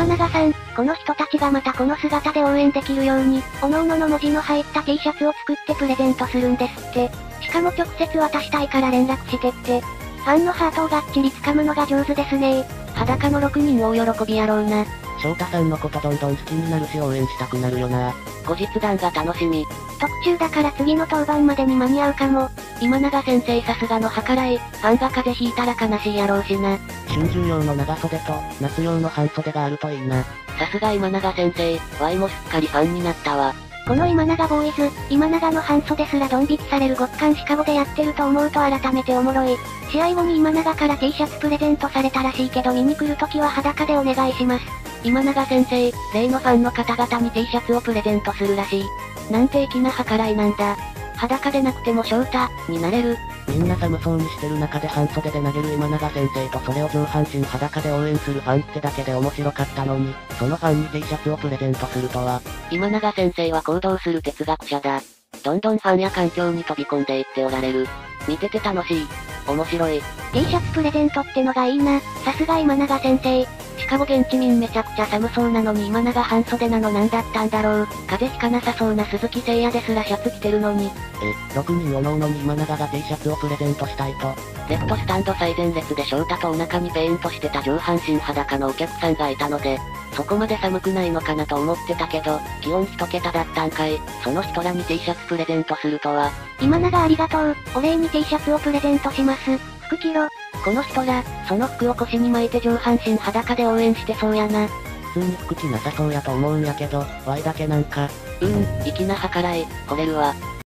今永さん、この人たちがまたこの姿で応援できるように、各々の文字の入った T シャツを作ってプレゼントするんですって。しかも直接渡したいから連絡してって。ファンのハートをがっちり掴むのが上手ですね。 裸の6人大喜びやろうな。 翔太さんのことどんどん好きになるし応援したくなるよな。 後日談が楽しみ。 特注だから次の当番までに間に合うかも。 今永先生さすがの計らい、ファンが風邪ひいたら悲しいやろうしな。 春秋用の長袖と、夏用の半袖があるといいな。 さすが今永先生、Y もすっかりファンになったわ。 この今永ボーイズ、今永の半袖すらドン引きされる極寒シカゴでやってると思うと改めておもろい。試合後に今永から T シャツプレゼントされたらしいけど見に来るときは裸でお願いします。 今永先生、例のファンの方々に T シャツをプレゼントするらしい。なんて粋な計らいなんだ。裸でなくても翔太、になれる。 みんな寒そうにしてる中で半袖で投げる今永先生とそれを上半身裸で応援するファンってだけで面白かったのに、そのファンに T シャツをプレゼントするとは。 今永先生は行動する哲学者だ。どんどんファンや環境に飛び込んでいっておられる。見てて楽しい。面白い。 T シャツプレゼントってのがいいな。さすが今永先生。 シカゴ現地民めちゃくちゃ寒そうなのに今永半袖なのなんだったんだろう。風邪ひかなさそうな鈴木誠也ですらシャツ着てるのに。 6人各々に今永が T シャツをプレゼントしたいと。 レフトスタンド最前列で翔太とお腹にペーンとしてた上半身裸のお客さんがいたので、そこまで寒くないのかなと思ってたけど、気温1桁だったんかい。その人らに T シャツプレゼントするとは。 今永ありがとう。お礼に T シャツをプレゼントします。服着ろ。 この人ら、その服を腰に巻いて上半身裸で応援してそうやな。 普通に服着なさそうやと思うんやけど、Y だけなんか。 粋な計らい、惚れるわ。